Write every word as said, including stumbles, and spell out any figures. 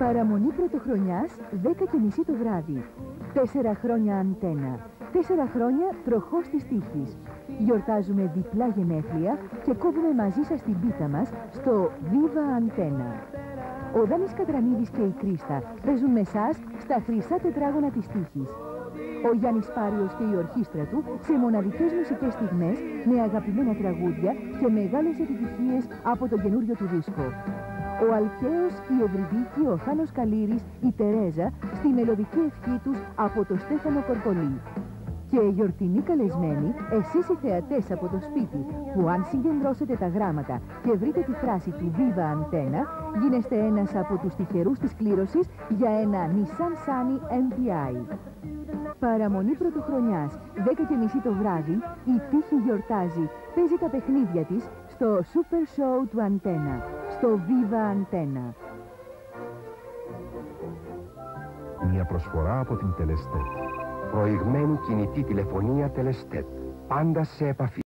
Παραμονή πρωτοχρονιάς, δέκα και μισή το βράδυ. Τέσσερα χρόνια Αντένα. Τέσσερα χρόνια τροχός της τύχης. Γιορτάζουμε διπλά γενέθλια και κόβουμε μαζί σας την πίτα μας στο Viva Αντένα. Ο Δάνης Κατρανίδης και η Κρίστα παίζουν με εσάς στα χρυσά τετράγωνα της τύχης. Ο Γιάννης Πάριος και η ορχήστρα του σε μοναδικές μουσικές στιγμές με αγαπημένα τραγούδια και μεγάλες επιτυχίες από τον καινούριο του δίσκο. Ο Αλκαίος, η Ευρυδίκη, ο Χάνος Καλήρης, η Τερέζα στη μελωδική ευχή τους από το Στέφανο Κορκολί. Και γιορτινοί καλεσμένοι, εσείς οι θεατές από το σπίτι, που αν συγκεντρώσετε τα γράμματα και βρείτε τη φράση του Viva Αντένα, γίνεστε ένας από τους τυχερούς της κλήρωσης για ένα Nissan Sunny εμ πι άι. Παραμονή πρωτοχρονιάς, δέκα και μισή το βράδυ, η τύχη γιορτάζει, παίζει τα παιχνίδια της στο Super Show του Αντένα, στο Viva Αντένα. Μια προσφορά από την Τελεστέτ. Προηγμένη κινητή τηλεφωνία Τελεστέτ. Πάντα σε επαφή.